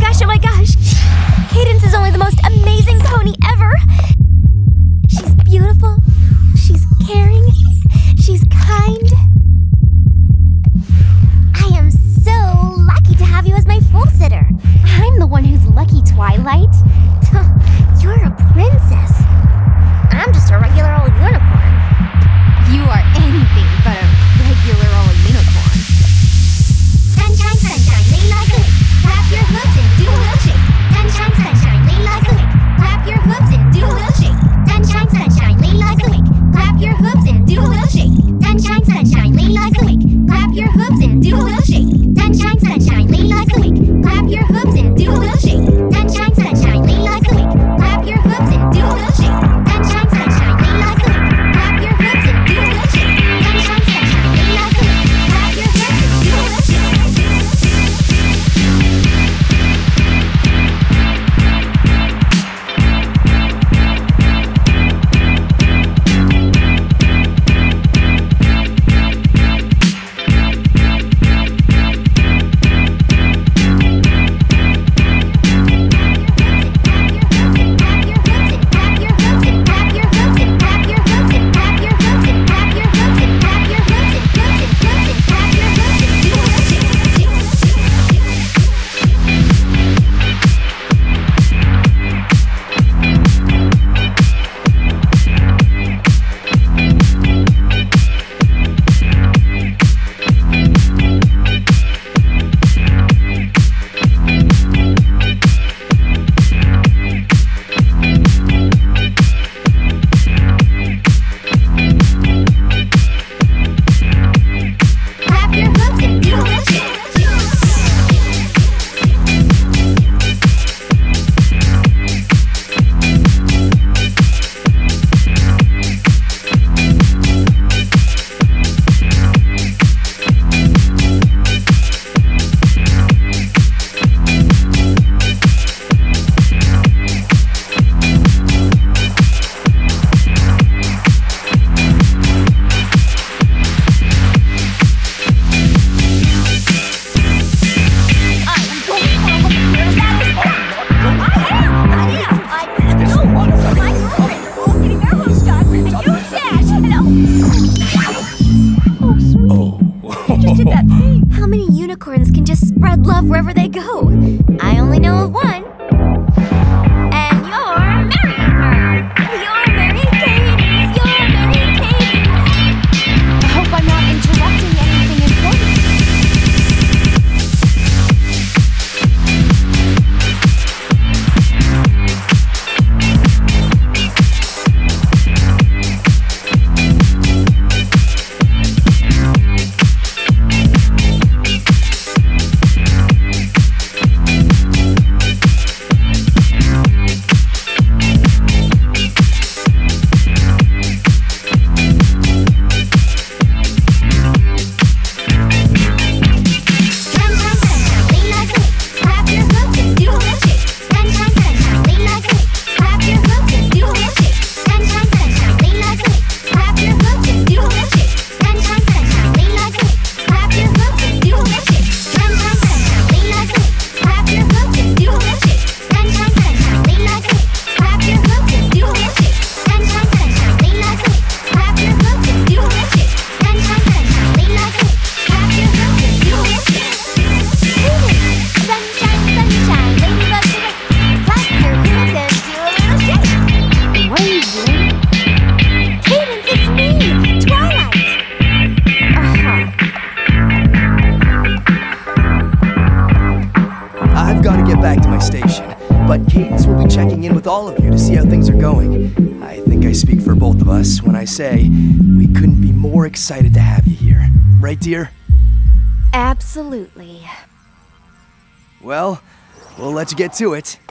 gosh, oh my gosh! Cadence is only the most amazing pony ever! She's beautiful, she's caring, she's kind. I am so lucky to have you as my foal sitter. I'm the one who's lucky, Twilight. You're a princess. I'm just a regular old unicorn. You are anything but a regular old unicorn. Sunshine, sunshine, lean like a wick. Clap your hooves and do a little shake. Sunshine, sunshine, lean like a wick. Clap your hooves and do a little shake. Sunshine, sunshine, lean like a wick. Clap your hooves and do a little shake. Sunshine, sunshine, lean like a wick. Clap your hooves and do a little shake. Sunshine, sunshine, lean like a wick. Clap your hooves and do a little shake. Sunshine, sunshine, lean like a wick. Clap your hooves and do a little shake. Sunshine, sunshine, lean like a wick. Clap your hooves and do a little shake. Sunshine, sunshine, lean like a wick. Clap your hooves and do a little shake. How many unicorns can just spread love wherever they go? I only know of one. And you're marrying her. You're marrying Cadence. You're marrying Cadence. I hope I'm not interrupting anything important. Back to my station, but Cadence will be checking in with all of you to see how things are going. I think I speak for both of us when I say we couldn't be more excited to have you here. Right, dear? Absolutely. Well, we'll let you get to it.